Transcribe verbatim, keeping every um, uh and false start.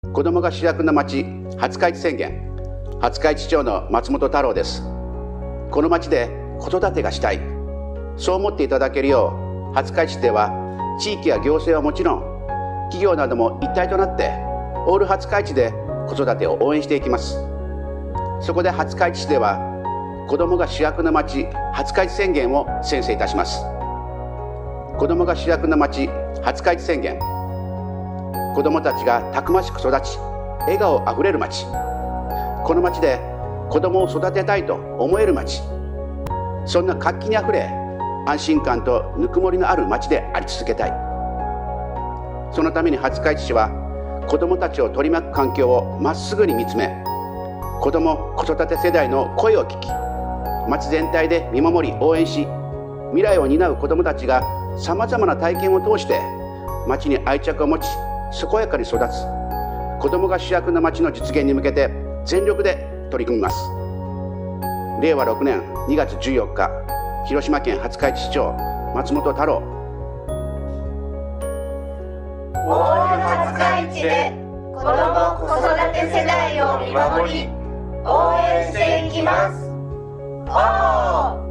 子どもが主役の町、廿日市宣言、廿日市町の松本太郎です。この町で子育てがしたい、そう思っていただけるよう、廿日市では地域や行政はもちろん、企業なども一体となってオール廿日市で子育てを応援していきます。そこで廿日市市では子どもが主役の町、廿日市宣言を宣誓いたします。子どもが主役の町、廿日市宣言。子どもたちがたくましく育ち、笑顔あふれる町。この町で子どもを育てたいと思える町、そんな活気にあふれ、安心感とぬくもりのある町であり続けたい。そのために廿日市市は子どもたちを取り巻く環境をまっすぐに見つめ、子ども・子育て世代の声を聞き、町全体で見守り応援し、未来を担う子どもたちがさまざまな体験を通して町に愛着を持ち、健やかに育つ子どもが主役の町の実現に向けて全力で取り組みます。れいわろくねんにがつじゅうよっか、広島県廿日市市長松本太郎。 オール廿日市で子ども・子育て世代を見守り応援していきます。おー